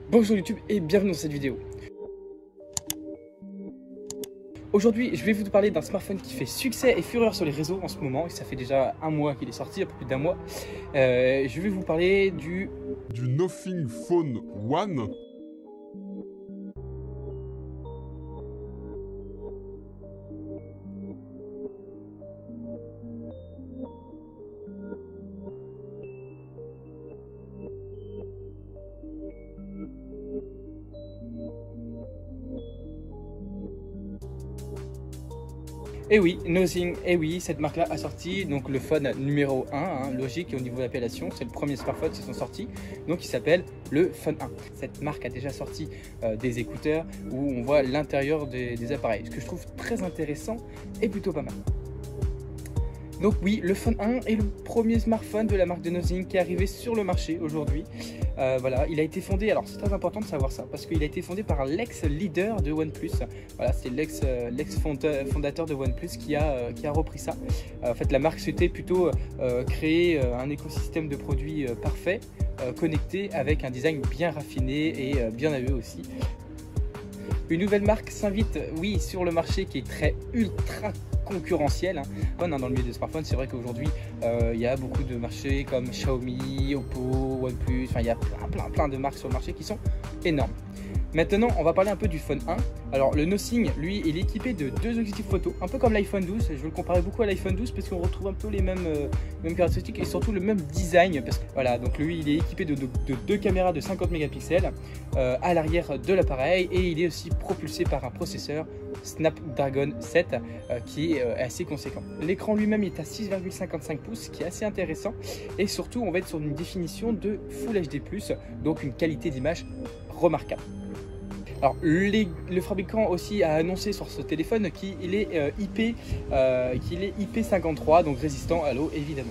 Bonjour YouTube et bienvenue dans cette vidéo. Aujourd'hui, je vais vous parler d'un smartphone qui fait succès et fureur sur les réseaux en ce moment. Et ça fait déjà un mois qu'il est sorti, un peu plus d'un mois. Je vais vous parler du Nothing Phone One. Et oui, Nothing, et oui, cette marque-là a sorti donc le phone numéro 1, logique au niveau de l'appellation. C'est le premier smartphone qui sont sortis, donc il s'appelle le Phone 1. Cette marque a déjà sorti des écouteurs où on voit l'intérieur des appareils, ce que je trouve très intéressant et plutôt pas mal. Donc oui, le Phone 1 est le premier smartphone de la marque de Nothing qui est arrivé sur le marché aujourd'hui. Voilà, il a été fondé, alors c'est très important de savoir ça, parce qu'il a été fondé par l'ex-leader de OnePlus. Voilà, c'est l'ex-fondateur de OnePlus qui a repris ça. En fait, la marque souhaitait plutôt créer un écosystème de produits parfait, connecté, avec un design bien raffiné et bien à eux aussi. Une nouvelle marque s'invite, oui, sur le marché qui est ultra concurrentiel. Dans le milieu des smartphones, c'est vrai qu'aujourd'hui il y a beaucoup de marchés comme Xiaomi, Oppo, OnePlus, enfin il y a plein de marques sur le marché qui sont énormes. Maintenant, on va parler un peu du Phone 1. Alors, le Nothing, lui, il est équipé de deux objectifs photo, un peu comme l'iPhone 12. Je vais le comparer beaucoup à l'iPhone 12 parce qu'on retrouve un peu les mêmes caractéristiques et surtout le même design. Parce que, voilà, donc lui, il est équipé de deux caméras de 50 mégapixels à l'arrière de l'appareil et il est aussi propulsé par un processeur Snapdragon 7 qui est assez conséquent. L'écran lui-même est à 6,55 pouces, qui est assez intéressant. Et surtout, on va être sur une définition de Full HD+, donc une qualité d'image remarquable. Alors, le fabricant aussi a annoncé sur ce téléphone qu'il est IP53, donc résistant à l'eau évidemment.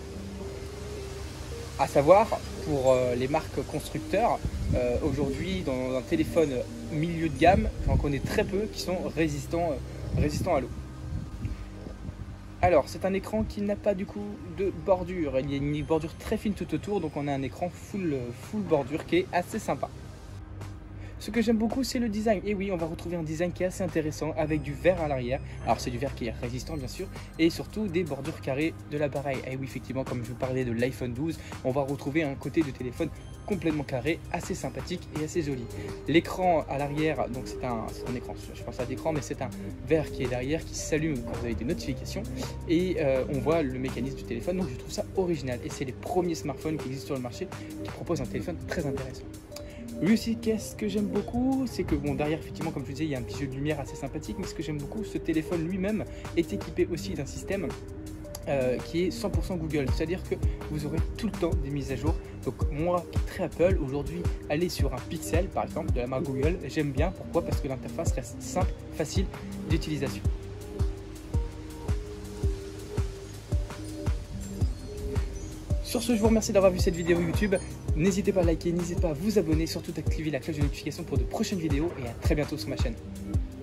À savoir, pour les marques constructeurs, aujourd'hui dans un téléphone milieu de gamme, j'en connais très peu qui sont résistants à l'eau. Alors, c'est un écran qui n'a pas du coup de bordure, il y a une bordure très fine tout autour, donc on a un écran full bordure qui est assez sympa. Ce que j'aime beaucoup, c'est le design. Et oui, on va retrouver un design qui est assez intéressant avec du verre à l'arrière. Alors, c'est du verre qui est résistant, bien sûr, et surtout des bordures carrées de l'appareil. Et oui, effectivement, comme je vous parlais de l'iPhone 12, on va retrouver un côté de téléphone complètement carré, assez sympathique et assez joli. L'écran à l'arrière, donc c'est un écran, je pense à l'écran, mais c'est un verre qui est derrière, qui s'allume quand vous avez des notifications. Et on voit le mécanisme du téléphone, donc je trouve ça original. Et c'est les premiers smartphones qui existent sur le marché qui proposent un téléphone très intéressant. Lui aussi, qu'est-ce que j'aime beaucoup, c'est que bon, derrière, effectivement, comme je vous disais, il y a un petit jeu de lumière assez sympathique, mais ce que j'aime beaucoup, ce téléphone lui-même est équipé aussi d'un système qui est 100% Google, c'est-à-dire que vous aurez tout le temps des mises à jour. Donc moi, qui est très Apple, aujourd'hui, aller sur un Pixel, par exemple, de la marque Google, j'aime bien. Pourquoi? Parce que l'interface reste simple, facile d'utilisation. Sur ce, je vous remercie d'avoir vu cette vidéo YouTube. N'hésitez pas à liker, n'hésitez pas à vous abonner, surtout d'activer la cloche de notification pour de prochaines vidéos et à très bientôt sur ma chaîne.